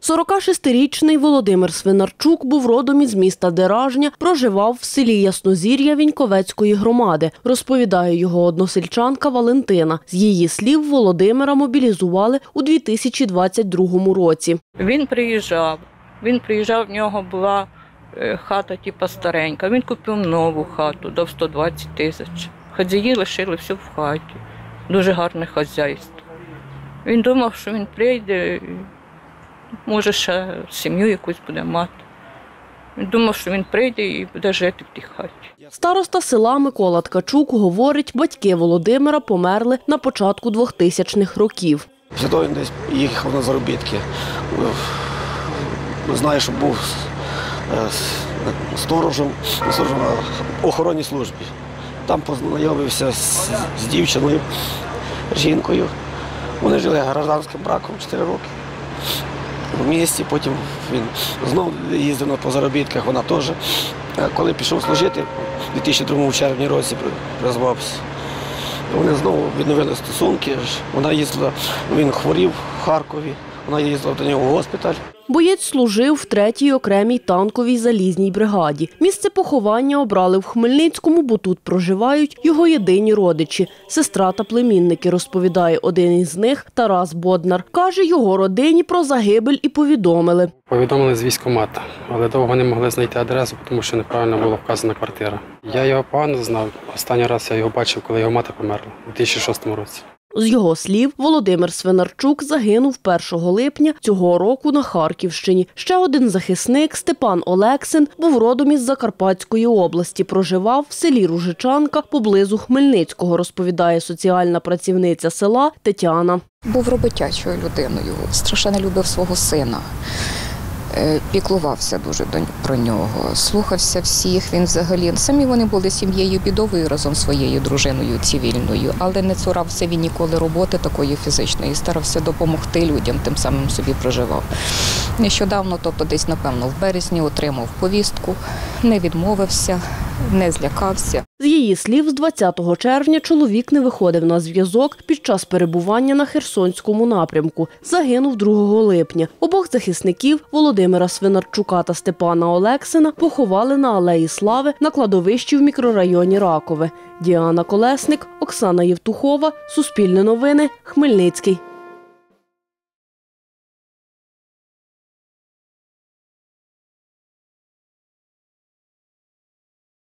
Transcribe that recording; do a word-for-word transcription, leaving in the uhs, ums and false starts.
сорокашестирічний Володимир Свинарчук був родом із міста Деражня, проживав в селі Яснозір'я Віньковецької громади, розповідає його односельчанка Валентина. З її слів, Володимира мобілізували у дві тисячі двадцять другому році. Він приїжджав, він приїжджав, в нього була хата типу старенька, він купив нову хату, дав сто двадцять тисяч. Хазяї лишили все в хаті, дуже гарне хазяйство. Він думав, що він прийде, може ще сім'ю якусь буде мати. Він думав, що він прийде і буде жити в тій хаті. Староста села Микола Ткачук говорить, батьки Володимира померли на початку двохтисячних років. Після того він десь їхав на заробітки. Знаю, що був сторожем, сторожем на охоронній службі. Там познайомився з, з дівчиною, жінкою. Вони жили гражданським браком чотири роки. В місті, потім він знову їздив по заробітках, вона теж. Коли пішов служити, у дві тисячі другому червні році призвався. Вони знову відновили стосунки. Вона їздила, він хворів в Харкові, вона їздила до нього в госпіталь. Боєць служив в третій окремій танковій залізній бригаді. Місце поховання обрали в Хмельницькому, бо тут проживають його єдині родичі – сестра та племінники, розповідає один із них Тарас Боднар. Каже, його родині про загибель і повідомили. Повідомили з військкомату, але довго не могли знайти адресу, тому що неправильно була вказана квартира. Я його погано знав. Останній раз я його бачив, коли його мати померла у дві тисячі шостому році. З його слів, Володимир Свинарчук загинув першого липня цього року на Харківщині. Ще один захисник, Степан Олексин, був родом із Закарпатської області, проживав в селі Ружичанка поблизу Хмельницького, розповідає соціальна працівниця села Тетяна. Був роботячою людиною, страшенно любив свого сина. Піклувався дуже про нього, слухався всіх, він взагалі, самі вони були сім'єю бідовою разом зі своєю дружиною цивільною, але не цурався він ніколи роботи такої фізичної, старався допомогти людям, тим самим собі проживав. Нещодавно, тобто десь, напевно, в березні отримав повістку, не відмовився, не злякався. З її слів, з двадцятого червня чоловік не виходив на зв'язок під час перебування на Херсонському напрямку. Загинув другого липня. Обох захисників, Володимира Свинарчука та Степана Олексина, поховали на Алеї Слави на кладовищі в мікрорайоні Ракове. Діана Колесник, Оксана Євтухова, Суспільне новини, Хмельницький.